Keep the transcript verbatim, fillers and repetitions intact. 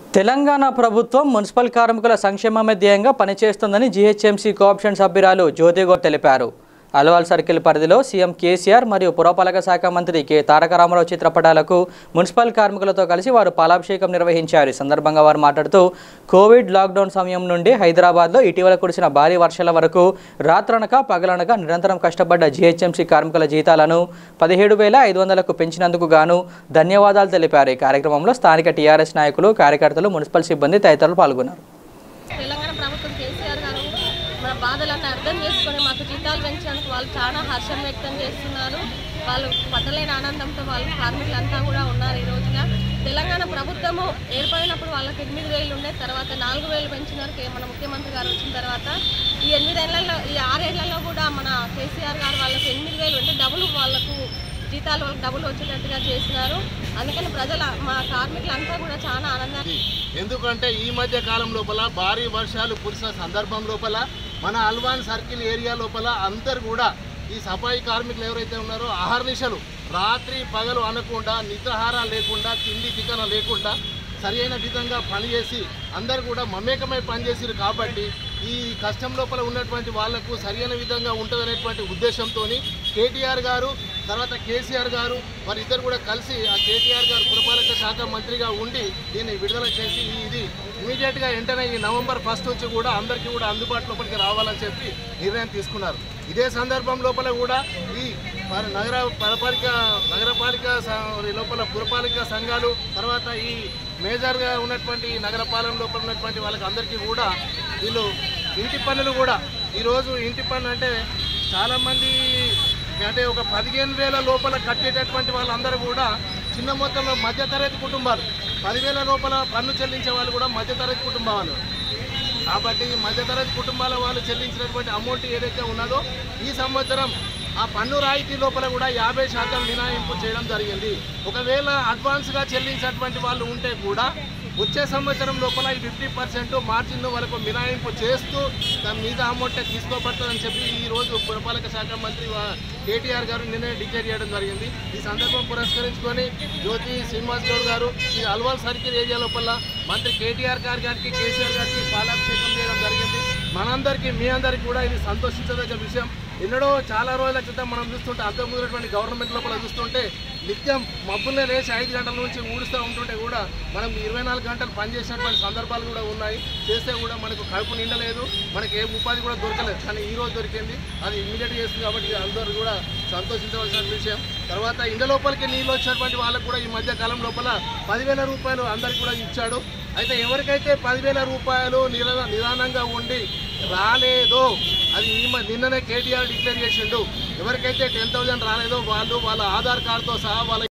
తెలంగాణ ప్రభుత్వం మున్సిపల్ కార్మికుల సంక్షేమమే ధ్యేయంగా పనిచేస్తుందని జీహెచ్ఎంసీ కోఆప్షన్ సభ్యురాలు జ్యోతిగౌడ్ తెలిపారు. అల్వాల్ సర్కిల్ పరిధిలో సీఎం కేసీఆర్ మరియు పురపాలక శాఖ మంత్రి కె తారక రామారావు చిత్రపటాలకు మున్సిపల్ కార్మికులతో కలిసి వారు పాలాభిషేకం నిర్వహించారు. ఈ సందర్భంగా వారు మాట్లాడుతూ కోవిడ్ లాక్డౌన్ సమయం నుండి హైదరాబాద్లో ఇటీవల కురిసిన భారీ వర్షాల వరకు రాత్రనక పగలనక నిరంతరం కష్టపడ్డ జీహెచ్ఎంసీ కార్మికుల జీతాలను పదిహేడు వేల ఐదు వందలకు పెంచినందుకు గాను ధన్యవాదాలు తెలిపారు. ఈ కార్యక్రమంలో స్థానిక టీఆర్ఎస్ నాయకులు, కార్యకర్తలు, మున్సిపల్ సిబ్బంది తదితరులు పాల్గొన్నారు. తెలంగాణ ప్రభుత్వం కేసీఆర్ గారు మన బాధలన్నీ అర్థం చేసుకొని మాకు జీతాలు పెంచినందుకు వాళ్ళు చాలా హర్షం వ్యక్తం చేస్తున్నారు. వాళ్ళు పట్టలేని ఆనందంతో వాళ్ళు కార్మికులంతా కూడా ఉన్నారు. ఈ రోజున తెలంగాణ ప్రభుత్వము ఏర్పడినప్పుడు వాళ్ళకి ఎనిమిది వేలు ఉండే, తర్వాత నాలుగు వేలు పెంచినారు మన ముఖ్యమంత్రి గారు వచ్చిన తర్వాత. ఈ ఎనిమిదేళ్లలో ఈ ఆరేళ్లలో కూడా మన కేసీఆర్ గారు వాళ్ళకి ఎనిమిది వేలు ఉంటే డబుల్ వాళ్ళకు జీతాలు వాళ్ళకి డబుల్ వచ్చేటట్టుగా చేస్తున్నారు. అందుకని ప్రజల మా కార్మికులంతా కూడా చాలా ఆనందాన్ని. ఎందుకంటే ఈ మధ్య కాలం లోపల భారీ వర్షాలు కురిసిన సందర్భం లోపల మన అల్వాల్ సర్కిల్ ఏరియా లోపల అందరు కూడా ఈ సఫాయి కార్మికులు ఎవరైతే ఉన్నారో అహర్నిశలు రాత్రి పగలు అనకుండా నిద్రాహారం లేకుండా తిండి టికన లేకుండా సరైన విధంగా పనిచేసి అందరు కూడా మమేకమై పనిచేసారు. కాబట్టి ఈ కష్టం లోపల ఉన్నటువంటి వాళ్లకు సరైన విధంగా ఉంటుందనేటువంటి ఉద్దేశంతో కేటీఆర్ గారు తర్వాత కేసీఆర్ గారు మరి ఇద్దరు కూడా కలిసి ఆ కేటీఆర్ గారు పురపాలక శాఖ మంత్రిగా ఉండి దీన్ని విడుదల చేసి ఇది ఇమీడియట్గా వెంటనే ఈ నవంబర్ ఫస్ట్ నుంచి కూడా అందరికీ కూడా అందుబాటులోపలికి రావాలని చెప్పి నిర్ణయం తీసుకున్నారు. ఇదే సందర్భం లోపల కూడా ఈ నగర పురపాలిక నగరపాలిక లోపల పురపాలిక సంఘాలు తర్వాత ఈ మేజర్గా ఉన్నటువంటి నగరపాలన లోపల ఉన్నటువంటి వాళ్ళకి అందరికీ కూడా వీళ్ళు ఇంటి పన్నులు కూడా ఈరోజు ఇంటి పన్ను అంటే చాలామంది అంటే ఒక పదిహేను వేల లోపల కట్టేటటువంటి వాళ్ళందరూ కూడా చిన్న మొత్తంలో మధ్యతరగతి కుటుంబాలు, పదివేల లోపల పన్ను చెల్లించే వాళ్ళు కూడా మధ్యతరగతి కుటుంబాలు. కాబట్టి మధ్యతరగతి కుటుంబాల వాళ్ళు చెల్లించినటువంటి అమౌంట్ ఏదైతే ఉన్నదో ఈ సంవత్సరం ఆ పన్ను రాయితీ లోపల కూడా యాభై శాతం మినహాయింపు చేయడం జరిగింది. ఒకవేళ అడ్వాన్స్గా చెల్లించినటువంటి వాళ్ళు ఉంటే కూడా వచ్చే సంవత్సరం లోపల ఈ ఫిఫ్టీ పర్సెంట్ మార్జిన్ వరకు మినహాయింపు చేస్తూ దాని మీద అమౌంట్ తీసుకోబడుతుందని చెప్పి ఈరోజు పురపాలక శాఖ మంత్రి కేటీఆర్ గారు నిన్నే డిక్లేర్ చేయడం జరిగింది. ఈ సందర్భం పురస్కరించుకొని జ్యోతి శ్రీనివాస్ గౌడ్ గారు ఈ అల్వాల్ సర్కిల్ ఏరియా లోపల మంత్రి కేటీఆర్ గారి గారికి కేసీఆర్ గారికి పాలాభిషేకం చేయడం జరిగింది. మనందరికీ మీ అందరికీ కూడా ఇది సంతోషించదగ్గ విషయం. ఎన్నడో చాలా రోజుల క్రితం మనం చూస్తుంటే అంతకుముందున్నటువంటి గవర్నమెంట్ లోపల చూస్తుంటే నిత్యం మబ్బుల్నే లేచి ఐదు గంటల నుంచి ఊడుస్తూ ఉంటుంటే కూడా మనం ఇరవై నాలుగు గంటలు పనిచేసినటువంటి సందర్భాలు కూడా ఉన్నాయి. చేస్తే కూడా మనకు కడుపు నిండలేదు, మనకి ఏ ఉపాధి కూడా దొరకలేదు. కానీ ఈ రోజు దొరికింది, అది ఇమ్మీడియట్గా చేస్తుంది. కాబట్టి అందరూ కూడా సంతోషించవలసిన విషయం. తర్వాత ఇండ లోపలికి నీళ్ళు వచ్చినటువంటి వాళ్ళకు కూడా ఈ మధ్య కాలం లోపల పదివేల రూపాయలు అందరికి కూడా ఇచ్చాడు. అయితే ఎవరికైతే పదివేల రూపాయలు నిరా నిదానంగా ఉండి రాలేదో అది ఈ నిన్ననే కేటీఆర్ డిక్లేర్ చేసిండు. ఎవరికైతే టెన్ థౌజండ్ రాలేదో వాళ్ళు వాళ్ళ ఆధార్ కార్డుతో సహా వాళ్ళ